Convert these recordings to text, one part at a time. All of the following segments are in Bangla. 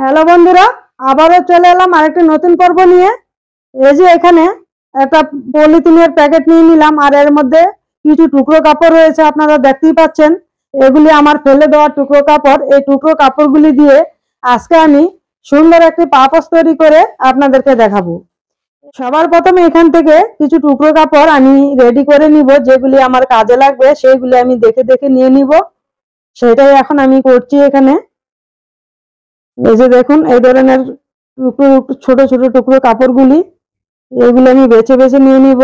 হ্যালো বন্ধুরা, আবারও চলে এলাম আরেকটি নতুন পর্ব নিয়ে। এই যে এখানে একটা পলিথিনের প্যাকেট নিয়ে নিলাম, আর এর মধ্যে কিছু টুকরো কাপড় রয়েছে, আপনারা দেখতেই পাচ্ছেন। এগুলি আমার ফেলে দেওয়া টুকরো কাপড়। এই টুকরো কাপড়গুলি দিয়ে আজকে আমি সুন্দর একটি পাপোশ তৈরি করে আপনাদেরকে দেখাবো। সবার প্রথমে এখান থেকে কিছু টুকরো কাপড় আমি রেডি করে নিব, যেগুলি আমার কাজে লাগবে সেইগুলি আমি দেখে দেখে নিয়ে নিব। সেটাই এখন আমি করছি এখানে। এই যে দেখুন, এই ধরনের টুকরো ছোট ছোট টুকরো কাপড়গুলি, এগুলো আমি বেছে বেছে নিয়ে নিব।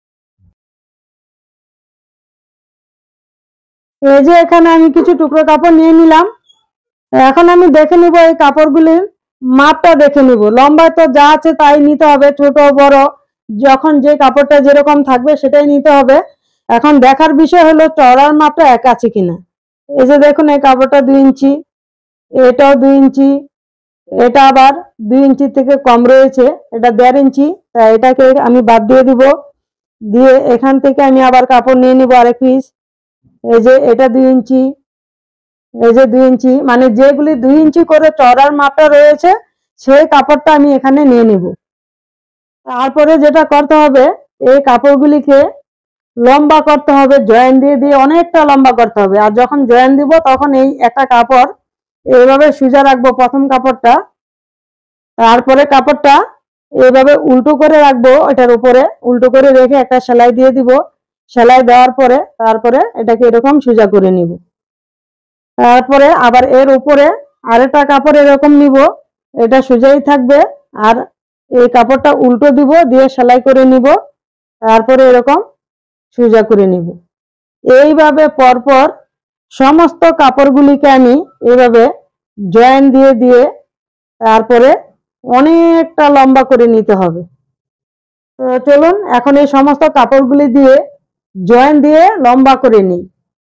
এই যে এখানে আমি কিছু টুকরো কাপড় নিয়ে নিলাম। এখন আমি দেখে নিব এই কাপড়গুলির মাপটা দেখে নিব। লম্বা তো যা আছে তাই নিতে হবে, ছোট বড় যখন যে কাপড়টা যেরকম থাকবে সেটাই নিতে হবে। এখন দেখার বিষয় হলো চওড়ার মাপটা এক আছে কিনা। এই যে দেখুন, এই কাপড়টা 2 ইঞ্চি, এটাও 2 ইঞ্চি, এটা আবার 2 ইঞ্চি থেকে কম রয়েছে, এটা 1.5 ইঞ্চি। তাই এটাকে আমি বাদ দিয়ে দিব। দিয়ে এখান থেকে আমি আবার কাপড় নিয়ে নিব আরেক পিস। এই যে এটা 2 ইঞ্চি, এই যে 2 ইঞ্চি, মানে যেগুলি 2 ইঞ্চি করে চওড়ার মাপটা রয়েছে সেই কাপড়টা আমি এখানে নিয়ে নিব। তারপরে যেটা করতে হবে, এই কাপড়গুলিকে লম্বা করতে হবে, জয়েন দিয়ে দিয়ে অনেকটা লম্বা করতে হবে। আর যখন জয়েন দিব তখন এই একটা কাপড় এইভাবে সোজা রাখবো, প্রথম কাপড়টা। তারপরে কাপড়টা এইভাবে উল্টো করে রাখবো, এটার উপরে উল্টো করে রেখে একটা সেলাই দিয়ে দিব। সেলাই দেওয়ার পরে তারপরে এটাকে এরকম সোজা করে নিব। তারপরে আবার এর উপরে আরেকটা কাপড় এরকম নিব, এটা সোজাই থাকবে। আর এই কাপড়টা উল্টো দিব, দিয়ে সেলাই করে নিব। তারপরে এরকম সোজা করে নিব। এইভাবে পরপর সমস্ত কাপড়গুলিকে আমি এইভাবে জয়েন দিয়ে দিয়ে তারপরে অনেকটা লম্বা করে নিতে হবে। তো চলুন এখন এই সমস্ত কাপড়গুলি দিয়ে জয়েন দিয়ে লম্বা করে নিই।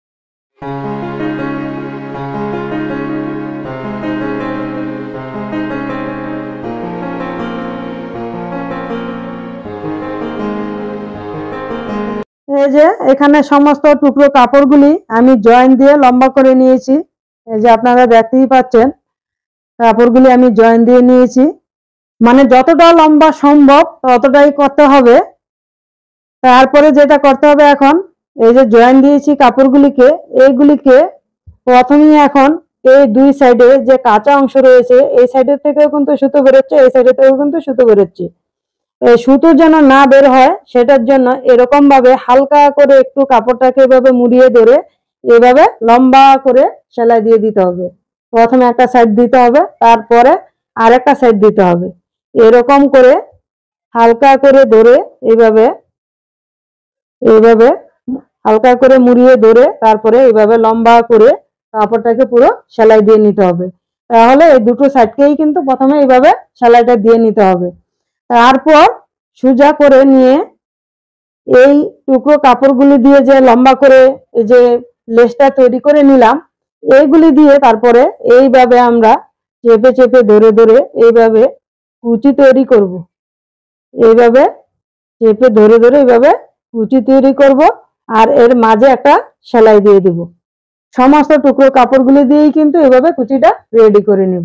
এই যে এখানে সমস্ত টুকরো কাপড়গুলি আমি জয়েন দিয়ে লম্বা করে নিয়েছি। এই যে আপনারা দেখতেই পাচ্ছেন, কাপড়গুলি আমি জয়েন দিয়ে নিয়েছি। মানে যতটা লম্বা সম্ভব ততটাই করতে হবে। তারপরে যেটা করতে হবে এখন, এই যে জয়েন দিয়েছি কাপড়গুলিকে, এইগুলিকে প্রথমেই এখন এই দুই সাইডে যে কাঁচা অংশ রয়েছে, এই সাইডের থেকেও কিন্তু সুতো বেরোচ্ছে, এই সাইডের থেকেও কিন্তু সুতো বেরোচ্ছে। এই সুতো যেন না বের হয় সেটার জন্য এরকম ভাবে হালকা করে একটু কাপড়টাকে এভাবে মুড়িয়ে ধরে এভাবে লম্বা করে সেলাই দিয়ে দিতে হবে। প্রথমে একটা সাইড দিতে হবে, তারপরে আরেকটা সাইড দিতে হবে। এরকম করে হালকা করে ধরে এইভাবে এইভাবে হালকা করে মুড়িয়ে ধরে তারপরে এইভাবে লম্বা করে কাপড়টাকে পুরো সেলাই দিয়ে নিতে হবে। তাহলে এই দুটো সাইডকেই কিন্তু প্রথমে এইভাবে সেলাইটা দিয়ে নিতে হবে। তারপর সোজা করে নিয়ে এই টুকরো কাপড়গুলি দিয়ে যে লম্বা করে এই যে লেসটা তৈরি করে নিলাম, এইগুলি দিয়ে তারপরে এইভাবে আমরা চেপে চেপে ধরে ধরে এইভাবে কুচি তৈরি করব। এইভাবে চেপে ধরে ধরে এইভাবে কুচি তৈরি করব, আর এর মাঝে একটা সেলাই দিয়ে দিব। সমস্ত টুকরো কাপড়গুলি দিয়েই কিন্তু এইভাবে কুচিটা রেডি করে নেব।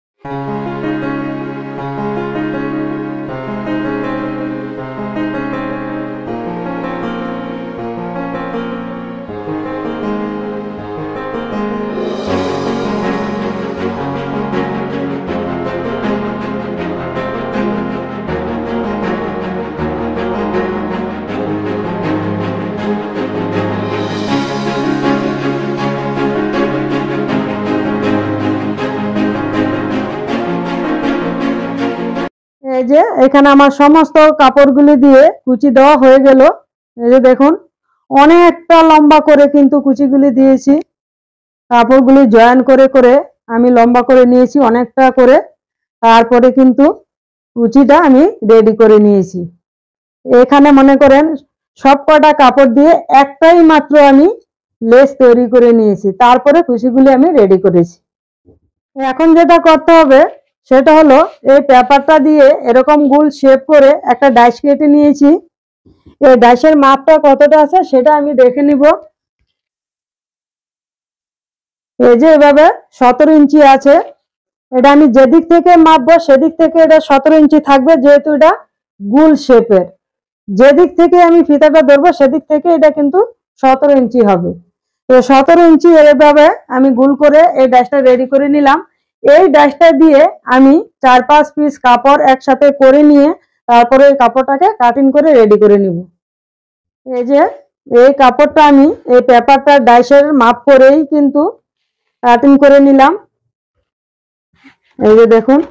এই যে এখানে আমার সমস্ত কাপড়গুলি দিয়ে কুচি দেওয়া হয়ে গেল। এই যে দেখুন, অনেকটা লম্বা করে কিন্তু কুচিগুলি দিয়েছি। কাপড়গুলি জয়েন করে করে আমি লম্বা করে নিয়েছি অনেকটা করে। তারপরে কিন্তু কুচিটা আমি রেডি করে নিয়েছি। এখানে মনে করেন সব কটা কাপড় দিয়ে একটাই মাত্র আমি লেস তৈরি করে নিয়েছি, তারপরে কুচিগুলি আমি রেডি করেছি। এখন যেটা করতে হবে সেটা হলো, এই পেপারটা দিয়ে এরকম গোল শেপ করে একটা ডাইস কেটে নিয়েছি। এই ডাইসের মাপটা কতটা আছে সেটা আমি দেখে নিব। এই যে এভাবে 17 ইঞ্চি আছে, এটা আমি যেদিক থেকে মাপবো সেদিক থেকে এটা 17 ইঞ্চি থাকবে, যেহেতু এটা গোল শেপের। যেদিক থেকে আমি ফিতাটা ধরবো সেদিক থেকে এটা কিন্তু 17 ইঞ্চি হবে। তো 17 ইঞ্চি এভাবে আমি গোল করে এই ডাইসটা রেডি করে নিলাম। এই ডাইসটা দিয়ে আমি 4-5 পিস কাপড় একসাথে করে নিয়ে তারপরে এই কাপড়টাকে কাটিং করে রেডি করে নিব। এই যে এই কাপড়টা আমি এই পেপারটা ডাইসের মাপ করেই কিন্তু কাটিং করে নিলাম। এই যে দেখুন,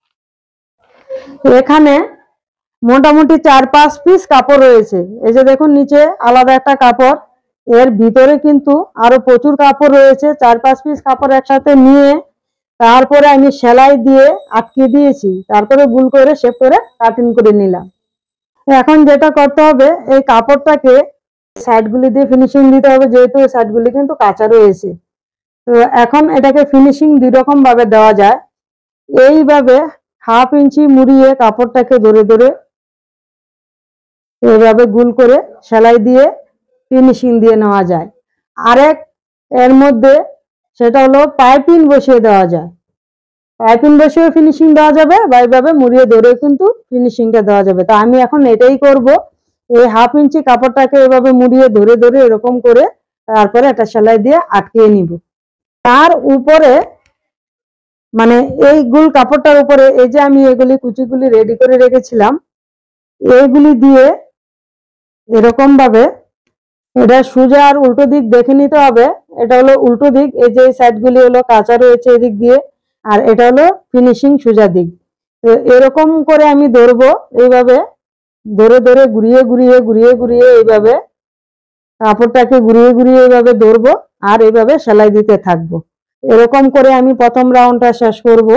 এখানে মোটামুটি 4-5 পিস কাপড় রয়েছে। এই যে দেখুন, নিচে আলাদা একটা কাপড়, এর ভিতরে কিন্তু আরো প্রচুর কাপড় রয়েছে। 4-5 পিস কাপড় একসাথে নিয়ে তারপরে আমি সেলাই দিয়ে আটকে দিয়েছি, তারপরে গোল করে শেপ করে কাটিং করে নিলাম। এখন যেটা করতে হবে, এই কাপড়টাকে সাইডগুলি দিয়ে ফিনিশিং দিতে হবে, যেহেতু এই সাইডগুলি কিন্তু কাঁচা রয়েছে। তো এখন এটাকে ফিনিশিং 2 রকম ভাবে দেওয়া যায়। এইভাবে 1/2 ইঞ্চি মুড়িয়ে কাপড়টাকে ধরে ধরে এইভাবে গোল করে সেলাই দিয়ে ফিনিশিং দিয়ে নেওয়া যায়। আরেক এর মধ্যে সেটা হলো পাইপিং বসিয়ে দেওয়া যায়। পাইপিং বসিয়ে ফিনিশিং দেওয়া যাবে, বা এইভাবে মুড়িয়ে ধরে কিন্তু ফিনিশিংটা দেওয়া যাবে। তো আমি এখন এটাই করব। এই 1/2 ইঞ্চি কাপড়টাকে এভাবে মুড়িয়ে ধরে ধরে এরকম করে তারপরে একটা সেলাই দিয়ে আটকিয়ে নিব। তার উপরে মানে এই গোল কাপড়টার উপরে এই যে আমি এগুলি কুচিগুলি রেডি করে রেখেছিলাম, এইগুলি দিয়ে এরকম ভাবে এটা সোজা আর উল্টো দিক দেখে নিতে হবে। এটা হলো উল্টো দিক, এই যে সাইডগুলি হলো কাঁচা রয়েছে এদিক দিয়ে, আর এটা হলো ফিনিশিং সোজা দিক। তো এরকম করে আমি ধরবো, এইভাবে ধরে ধরে ঘুরিয়ে ঘুরিয়ে ঘুরিয়ে ঘুরিয়ে এইভাবে কাপড়টাকে ঘুরিয়ে ঘুরিয়ে এইভাবে ধরবো আর এইভাবে সেলাই দিতে থাকবো। এরকম করে আমি প্রথম রাউন্ডটা শেষ করব।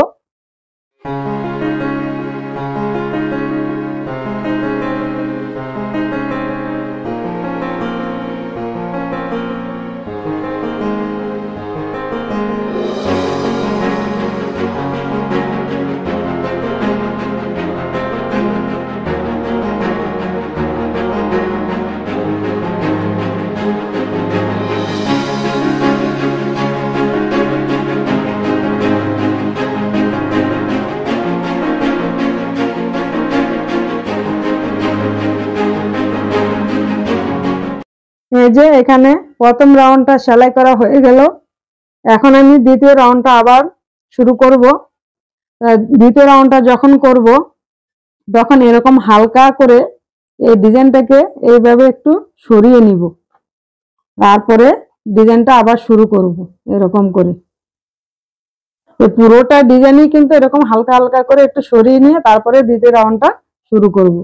এই যে এখানে প্রথম রাউন্ডটা সেলাই করা হয়ে গেল। এখন আমি দ্বিতীয় রাউন্ডটা আবার শুরু করব। দ্বিতীয় রাউন্ডটা যখন করব তখন এরকম হালকা করে এই ডিজাইনটাকে এইভাবে একটু সরিয়ে নিব, তারপরে ডিজাইনটা আবার শুরু করব। এরকম করে এই পুরোটা ডিজাইনই কিন্তু এরকম হালকা হালকা করে একটু সরিয়ে নিয়ে তারপরে দ্বিতীয় রাউন্ডটা শুরু করব।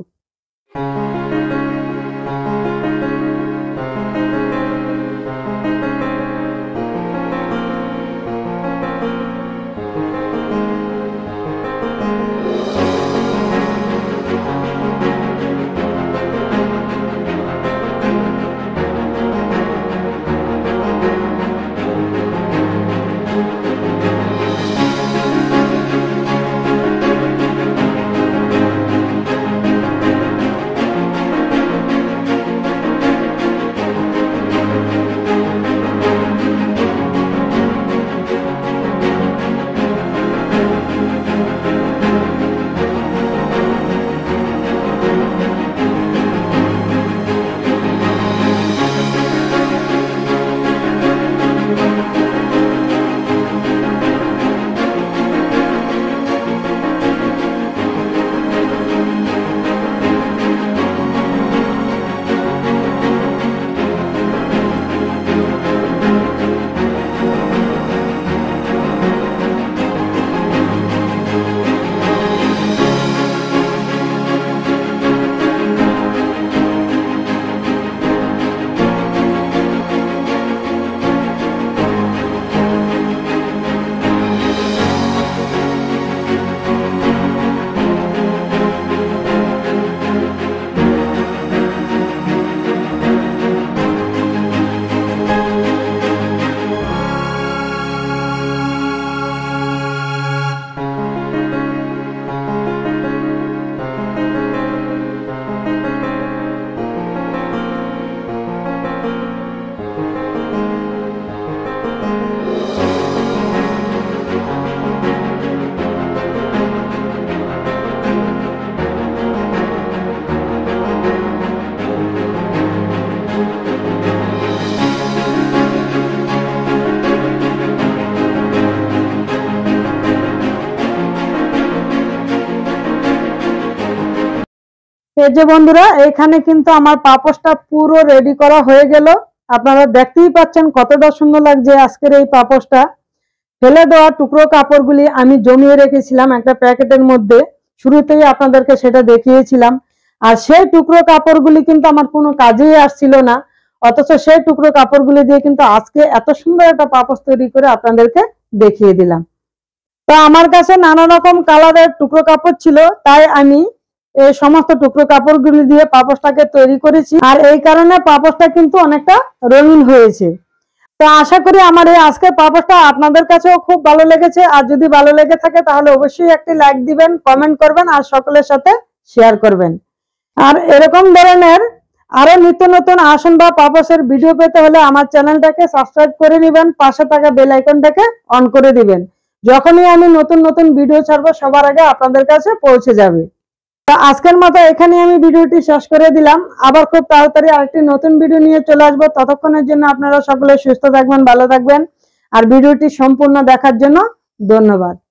এই যে বন্ধুরা, এখানে কিন্তু আমার পাপোশটা পুরো রেডি করা হয়ে গেল। আপনারা দেখতেই পাচ্ছেন কতটা সুন্দর লাগছে আজকের এই পাপোশটা। ফেলে দেওয়া টুকরো কাপড়গুলি আমি জমিয়ে রেখেছিলাম একটা প্যাকেটের মধ্যে, শুরুতেই আপনাদেরকে সেটা দেখিয়েছিলাম। আর সেই টুকরো কাপড়গুলি কিন্তু আমার কোনো কাজেই আসছিল না, অথচ সেই টুকরো কাপড়গুলি দিয়ে কিন্তু আজকে এত সুন্দর একটা পাপোশ তৈরি করে আপনাদেরকে দেখিয়ে দিলাম। তো আমার কাছে নানা রকম কালারের টুকরো কাপড় ছিল, তাই আমি এই সমস্ত টুকরো কাপড়গুলি দিয়ে পাপোশটাকে তৈরি করেছি। আর এই কারণে পাপোশটা কিন্তু অনেকটা রঙিন হয়েছে। তো আশা করি আমার এই আজকের পাপোশটা আপনাদের কাছেও খুব ভালো লেগেছে। আর যদি ভালো লেগে থাকে তাহলে অবশ্যই একটি লাইক দিবেন, কমেন্ট করবেন আর সকলের সাথে শেয়ার করবেন। আর এরকম ধরনের আরো নিত্য নতুন আসন বা পাপোশের ভিডিও পেতে হলে আমার চ্যানেলটাকে সাবস্ক্রাইব করে নেবেন, পাশে থাকা বেল আইকনটাকে অন করে দিবেন। যখনই আমি নতুন নতুন ভিডিও ছাড়বো সবার আগে আপনাদের কাছে পৌঁছে যাবে। তো আজকের মতো এখানে আমি ভিডিওটি শেষ করে দিলাম। আবার খুব তাড়াতাড়ি আরেকটি নতুন ভিডিও নিয়ে চলে আসবো। ততক্ষণের জন্য আপনারা সকলে সুস্থ থাকবেন, ভালো থাকবেন। আর ভিডিওটি সম্পূর্ণ দেখার জন্য ধন্যবাদ।